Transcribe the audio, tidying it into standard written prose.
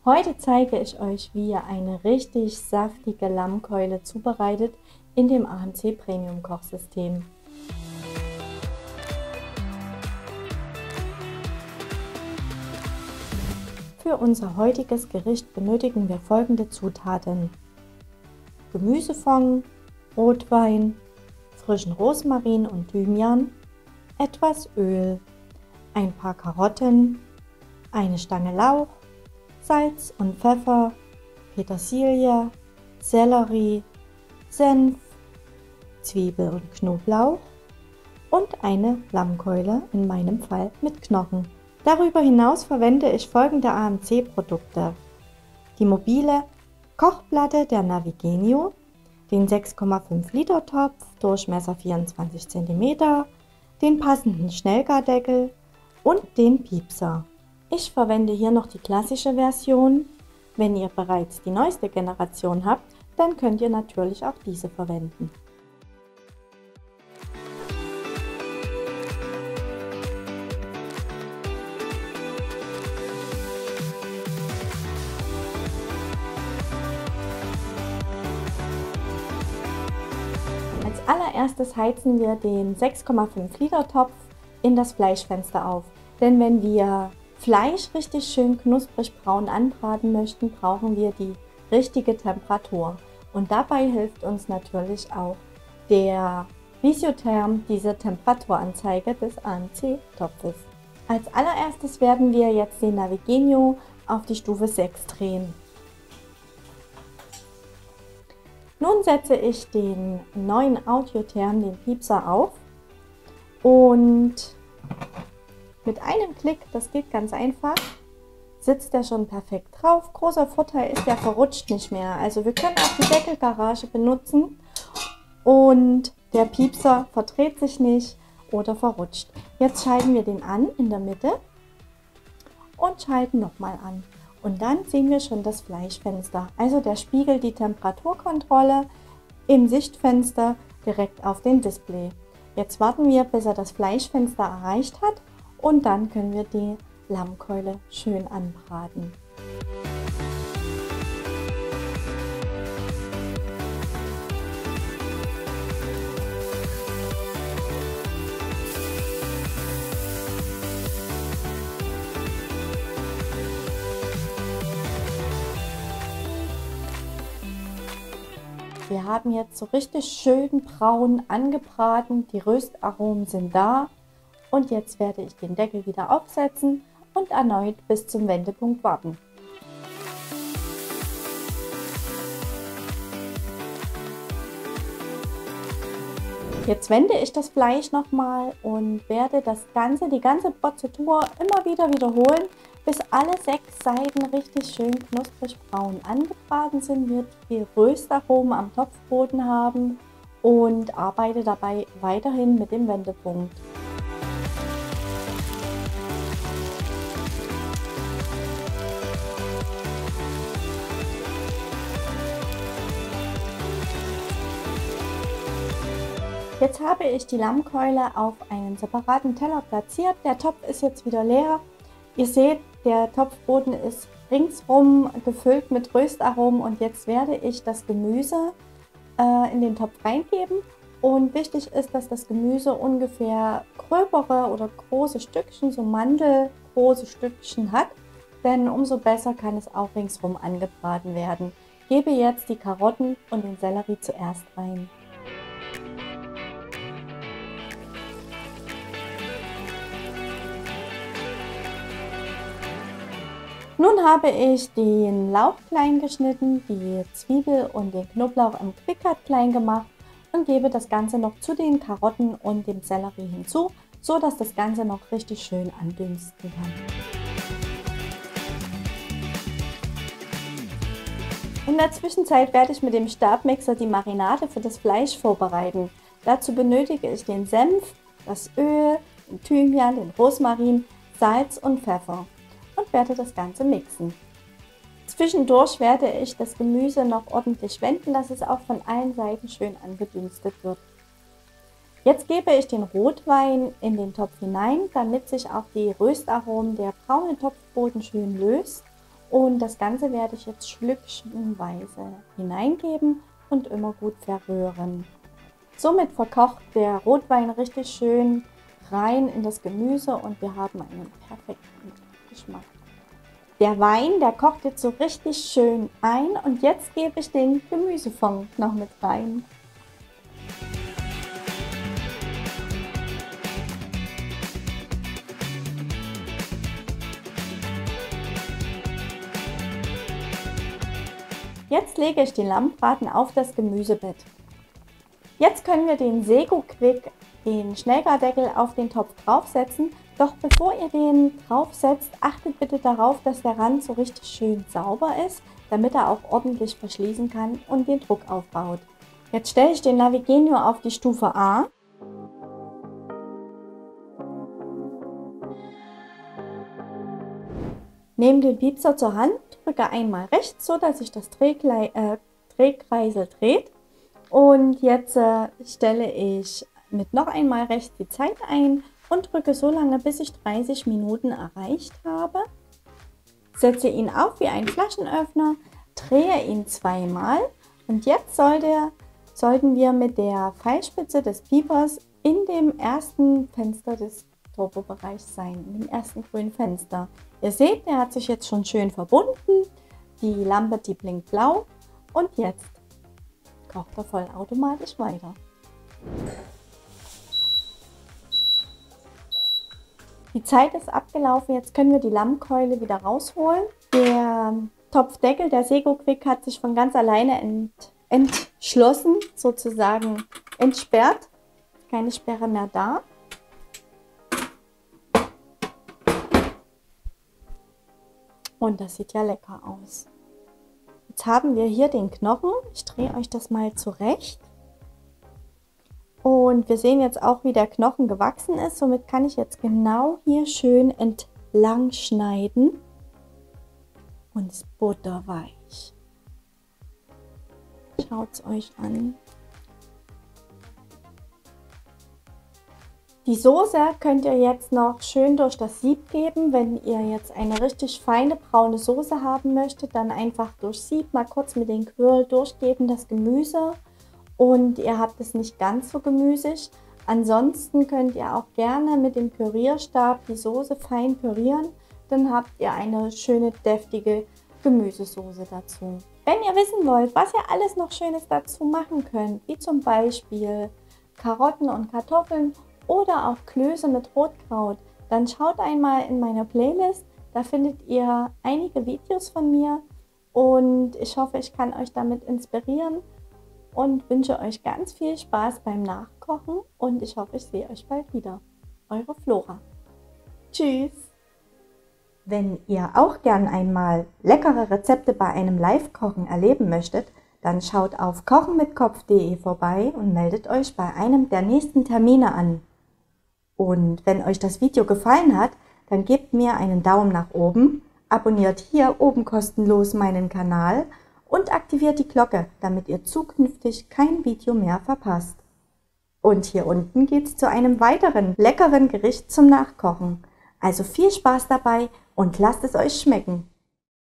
Heute zeige ich euch, wie ihr eine richtig saftige Lammkeule zubereitet in dem AMC Premium Kochsystem. Für unser heutiges Gericht benötigen wir folgende Zutaten: Gemüsefond, Rotwein, frischen Rosmarin und Thymian, etwas Öl, ein paar Karotten, eine Stange Lauch, Salz und Pfeffer, Petersilie, Sellerie, Senf, Zwiebel und Knoblauch und eine Lammkeule, in meinem Fall mit Knochen. Darüber hinaus verwende ich folgende AMC-Produkte: die mobile Kochplatte der Navigenio, den 6,5 Liter Topf, Durchmesser 24 cm, den passenden Schnellgardeckel und den Piepser. Ich verwende hier noch die klassische Version. Wenn ihr bereits die neueste Generation habt, dann könnt ihr natürlich auch diese verwenden. Als allererstes heizen wir den 6,5 Liter Topf in das Fleischfenster auf. Denn wenn wir Fleisch richtig schön knusprig braun anbraten möchten, brauchen wir die richtige Temperatur. Und dabei hilft uns natürlich auch der Visiotherm, diese Temperaturanzeige des AMC-Topfes. Als allererstes werden wir jetzt den Navigenio auf die Stufe 6 drehen. Nun setze ich den neuen Audiotherm, den Piepser, auf und mit einem Klick, das geht ganz einfach, sitzt er schon perfekt drauf. Großer Vorteil ist, der verrutscht nicht mehr. Also wir können auch die Deckelgarage benutzen und der Piepser verdreht sich nicht oder verrutscht. Jetzt schalten wir den an in der Mitte und schalten nochmal an. Und dann sehen wir schon das Fleischfenster. Also der spiegelt die Temperaturkontrolle im Sichtfenster direkt auf den Display. Jetzt warten wir, bis er das Fleischfenster erreicht hat. Und dann können wir die Lammkeule schön anbraten. Wir haben jetzt so richtig schön braun angebraten, die Röstaromen sind da. Und jetzt werde ich den Deckel wieder aufsetzen und erneut bis zum Wendepunkt warten. Jetzt wende ich das Fleisch nochmal und werde die ganze Prozedur immer wieder wiederholen, bis alle 6 Seiten richtig schön knusprig braun angebraten sind, wir die Röstaromen am Topfboden haben und arbeite dabei weiterhin mit dem Wendepunkt. Jetzt habe ich die Lammkeule auf einen separaten Teller platziert. Der Topf ist jetzt wieder leer. Ihr seht, der Topfboden ist ringsrum gefüllt mit Röstaromen und jetzt werde ich das Gemüse in den Topf reingeben. Und wichtig ist, dass das Gemüse ungefähr gröbere oder große Stückchen, so mandelgroße Stückchen hat, denn umso besser kann es auch ringsrum angebraten werden. Ich gebe jetzt die Karotten und den Sellerie zuerst rein. Nun habe ich den Lauch klein geschnitten, die Zwiebel und den Knoblauch im Quickcut klein gemacht und gebe das Ganze noch zu den Karotten und dem Sellerie hinzu, so dass das Ganze noch richtig schön andünsten kann. In der Zwischenzeit werde ich mit dem Stabmixer die Marinade für das Fleisch vorbereiten. Dazu benötige ich den Senf, das Öl, den Thymian, den Rosmarin, Salz und Pfeffer und werde das Ganze mixen. Zwischendurch werde ich das Gemüse noch ordentlich wenden, dass es auch von allen Seiten schön angedünstet wird. Jetzt gebe ich den Rotwein in den Topf hinein, damit sich auch die Röstaromen der braune Topfboden schön löst Und das Ganze werde ich jetzt schlückchenweise hineingeben und immer gut verrühren. Somit verkocht der Rotwein richtig schön rein in das Gemüse und wir haben einen perfekten Geschmack. Der Wein, der kocht jetzt so richtig schön ein und jetzt gebe ich den Gemüsefond noch mit rein. Jetzt lege ich den Lammbraten auf das Gemüsebett. Jetzt können wir den Sego Quick, den Schnellgardeckel, auf den Topf draufsetzen. Doch bevor ihr den draufsetzt, achtet bitte darauf, dass der Rand so richtig schön sauber ist, damit er auch ordentlich verschließen kann und den Druck aufbaut. Jetzt stelle ich den Navigenio auf die Stufe A. Nehme den Piepser zur Hand, drücke einmal rechts, so dass sich das Drehkreisel dreht. Und jetzt stelle ich mit noch einmal rechts die Zeit ein und drücke so lange, bis ich 30 Minuten erreicht habe. Setze ihn auf wie ein Flaschenöffner, drehe ihn zweimal und jetzt sollten wir mit der Pfeilspitze des Piepers in dem ersten Fenster des Turbobereichs sein, in dem ersten grünen Fenster. Ihr seht, der hat sich jetzt schon schön verbunden, die Lampe, die blinkt blau und jetzt kocht er vollautomatisch weiter. Die Zeit ist abgelaufen, jetzt können wir die Lammkeule wieder rausholen. Der Topfdeckel, der Sego Quick, hat sich von ganz alleine entschlossen, sozusagen entsperrt. Keine Sperre mehr da. Und das sieht ja lecker aus. Jetzt haben wir hier den Knochen. Ich drehe euch das mal zurecht. Und wir sehen jetzt auch, wie der Knochen gewachsen ist. Somit kann ich jetzt genau hier schön entlang schneiden. Und ist butterweich. Schaut es euch an. Die Soße könnt ihr jetzt noch schön durch das Sieb geben. Wenn ihr jetzt eine richtig feine braune Soße haben möchtet, dann einfach durch Sieb mal kurz mit den Quirl durchgeben, das Gemüse. Und ihr habt es nicht ganz so gemüsig. Ansonsten könnt ihr auch gerne mit dem Pürierstab die Soße fein pürieren. Dann habt ihr eine schöne deftige Gemüsesoße dazu. Wenn ihr wissen wollt, was ihr alles noch Schönes dazu machen könnt, wie zum Beispiel Karotten und Kartoffeln oder auch Klöße mit Rotkraut, dann schaut einmal in meiner Playlist. Da findet ihr einige Videos von mir und ich hoffe, ich kann euch damit inspirieren. Und wünsche euch ganz viel Spaß beim Nachkochen und ich hoffe, ich sehe euch bald wieder. Eure Flora. Tschüss! Wenn ihr auch gern einmal leckere Rezepte bei einem Live-Kochen erleben möchtet, dann schaut auf kochenmitkopf.de vorbei und meldet euch bei einem der nächsten Termine an. Und wenn euch das Video gefallen hat, dann gebt mir einen Daumen nach oben, abonniert hier oben kostenlos meinen Kanal und aktiviert die Glocke, damit ihr zukünftig kein Video mehr verpasst. Und hier unten geht's zu einem weiteren leckeren Gericht zum Nachkochen. Also viel Spaß dabei und lasst es euch schmecken.